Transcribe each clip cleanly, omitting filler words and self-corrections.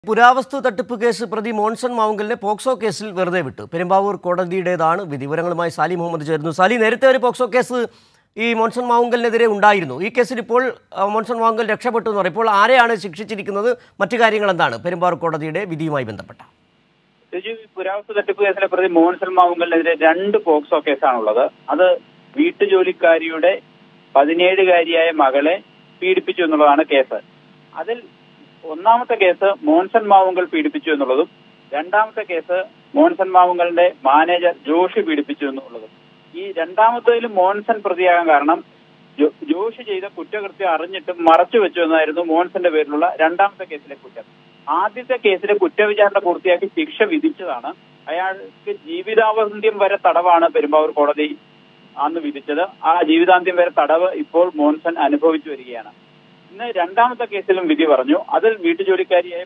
പുരാവസ്തു തട്ടിപ്പ് കേസ് പ്രതി മോൻസൺ മാവുങ്കലിനെ പോക്സോ കേസിൽ വെറുതെ വിട്ടു. പെരുമ്പാവൂർ കോടതിയുടേതാണ് വിധി. വിവരങ്ങളുമായി സാലി മുഹമ്മദ് ചേരുന്നു. സാലി, നേരത്തെ ഒരു പോക്സോ കേസ് ഈ മോൻസൺ മാവുങ്കലിനെതിരെ ഉണ്ടായിരുന്നു. ഈ കേസിൽ ഇപ്പോൾ മോൻസൺ മാവുങ്കൽ രക്ഷപ്പെട്ടു എന്ന് പറയും. ഇപ്പോൾ ആരെയാണ് ശിക്ഷിച്ചിരിക്കുന്നത്? മറ്റു കാര്യങ്ങൾ എന്താണ് പെരുമ്പാവൂർ കോടതിയുടെ വിധിയുമായി ബന്ധപ്പെട്ട? പുരാവസ്തു തട്ടിപ്പ് കേസിലെ പ്രതി മോൻസൺ മാവുങ്കലിനെതിരെ 2 പോക്സോ കേസാണുള്ളത്. അത് വീട്ടുജോലിക്കാരിയുടെ 17-കാരിയായ മകളെ പീഡിപ്പിച്ചു എന്നുള്ളതാണ് കേസ്. അതിൽ ഒന്നാമത്തെ കേസ് മോൻസൺ മാവുങ്കൽ പീഡിപ്പിച്ചു എന്നുള്ളതും രണ്ടാമത്തെ കേസ് മോൻസൺ മാവുങ്കലിന്റെ മാനേജർ ജോഷി പീഡിപ്പിച്ചു എന്നുള്ളതും. ഈ രണ്ടാമത്തേതിലും മോൻസൺ പ്രതിയാകാൻ കാരണം ജോഷി ചെയ്ത കുറ്റകൃത്യം അറിഞ്ഞിട്ടും മറച്ചു വെച്ചു എന്നായിരുന്നു മോൻസന്റെ പേരിലുള്ള രണ്ടാമത്തെ കേസിലെ കുറ്റം. ആദ്യത്തെ കേസിലെ കുറ്റവിചാരണ പൂർത്തിയാക്കി ശിക്ഷ വിധിച്ചതാണ്. അയാൾക്ക് ജീവിതാവന്ത്യം വരെ തടവാണ് പെരുമ്പാവൂർ കോടതി അന്ന് വിധിച്ചത്. ആ ജീവിതാന്ത്യം വരെ തടവ് ഇപ്പോൾ മോൻസൺ അനുഭവിച്ചു വരികയാണ്. ഇന്ന് രണ്ടാമത്തെ കേസിലും വിധി പറഞ്ഞു. അതിൽ വീട്ടുജോലിക്കാരിയായ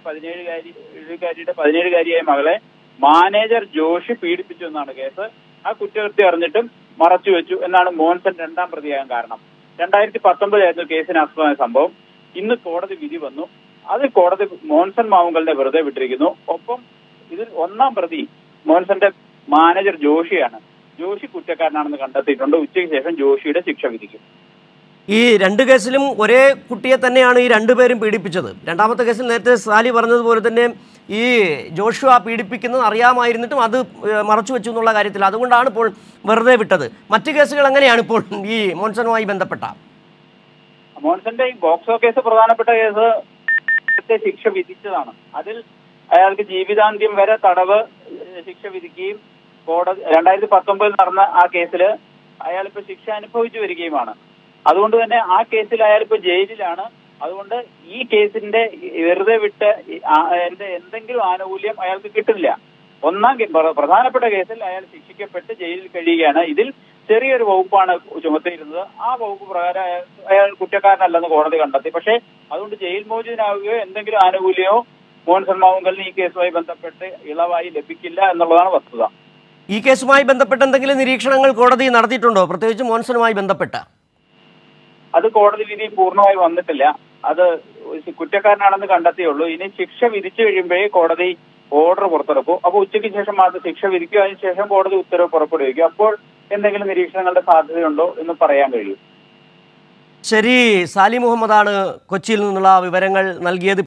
17-കാരിയായ മകളെ മാനേജർ ജോഷി പീഡിപ്പിച്ചു എന്നാണ് കേസ്. ആ കുറ്റകൃത്യം അറിഞ്ഞിട്ടും മറച്ചു വെച്ചു എന്നാണ് മോൻസൺ രണ്ടാം പ്രതിയാകാൻ കാരണം. 2019 കേസിന് ആസ്പദമായ സംഭവം. ഇന്ന് കോടതി വിധി വന്നു. അതിൽ കോടതി മോൻസൺ മാവുങ്കലിനെ വെറുതെ വിട്ടിരിക്കുന്നു. ഒപ്പം ഇതിൽ ഒന്നാം പ്രതി മോൻസന്റെ മാനേജർ ജോഷിയാണ്. ജോഷി കുറ്റക്കാരനാണെന്ന് കണ്ടെത്തിയിട്ടുണ്ട്. ഉച്ചയ്ക്ക് ശേഷം ജോഷിയുടെ ശിക്ഷ വിധിക്കും. ഈ 2 കേസിലും ഒരേ കുട്ടിയെ തന്നെയാണ് ഈ 2 പേരും പീഡിപ്പിച്ചത്. രണ്ടാമത്തെ കേസിൽ നേരത്തെ സാലി പറഞ്ഞതുപോലെ തന്നെ ഈ ജോഷുവ പീഡിപ്പിക്കുന്നത് അറിയാമായിരുന്നിട്ടും അത് മറച്ചു വെച്ചു എന്നുള്ള കാര്യത്തിൽ അതുകൊണ്ടാണ് ഇപ്പോൾ വെറുതെ വിട്ടത്. മറ്റു കേസുകൾ എങ്ങനെയാണ് ഇപ്പോൾ ഈ മോൻസണുമായി ബന്ധപ്പെട്ട? മോൻസന്റെ ഈ പോക്സോ കേസ് പ്രധാനപ്പെട്ട കേസ് ശിക്ഷ വിധിച്ചതാണ്. അതിൽ അയാൾക്ക് ജീവിതാന്ത്യം വരെ തടവ് ശിക്ഷ വിധിക്കുകയും കോടതി 2019 നടന്ന ആ കേസില് അയാളിപ്പോ ശിക്ഷ അനുഭവിച്ചു വരികയുമാണ്. അതുകൊണ്ട് തന്നെ ആ കേസിൽ അയാളിപ്പോ ജയിലിലാണ്. അതുകൊണ്ട് ഈ കേസിന്റെ വെറുതെ വിട്ട് എന്തെങ്കിലും ആനുകൂല്യം അയാൾക്ക് കിട്ടില്ല. പ്രധാനപ്പെട്ട കേസിൽ അയാൾ ശിക്ഷിക്കപ്പെട്ട് ജയിലിൽ കഴിയുകയാണ്. ഇതിൽ ചെറിയൊരു വകുപ്പാണ് ചുമത്തിയിരുന്നത്. ആ വകുപ്പ് പ്രകാരം അയാൾ കുറ്റക്കാരനല്ലെന്ന് കോടതി കണ്ടെത്തി. പക്ഷേ അതുകൊണ്ട് ജയിൽ മോചിതനാവുകയോ എന്തെങ്കിലും ആനുകൂല്യമോ മോൻസൺ മാവുങ്കലിന് ഈ കേസുമായി ബന്ധപ്പെട്ട് ഇളവായി ലഭിക്കില്ല എന്നുള്ളതാണ് വസ്തുത. ഈ കേസുമായി ബന്ധപ്പെട്ട് എന്തെങ്കിലും നിരീക്ഷണങ്ങൾ കോടതി നടത്തിയിട്ടുണ്ടോ, പ്രത്യേകിച്ച് മോൻസണുമായി ബന്ധപ്പെട്ട? അത് കോടതി വിധി പൂർണ്ണമായി വന്നിട്ടില്ല. അത് കുറ്റക്കാരനാണെന്ന് കണ്ടെത്തിയുള്ളൂ. ഇനി ശിക്ഷ വിധിച്ചു കഴിയുമ്പോഴേ കോടതി ഓർഡർ പുറത്തിറക്കും. അപ്പോൾ ഉച്ചയ്ക്ക് ശേഷം മാത്രം ശിക്ഷ വിധിക്കുക. അതിനുശേഷം കോടതി ഉത്തരവ് പുറപ്പെടുവിക്കും. അപ്പോൾ എന്തെങ്കിലും നിരീക്ഷണങ്ങളുടെ സാധ്യതയുണ്ടോ എന്ന് പറയാൻ കഴിയും. ശരി, സാലി മുഹമ്മദാണ് കൊച്ചിയിൽ നിന്നുള്ള വിവരങ്ങൾ നൽകിയത്.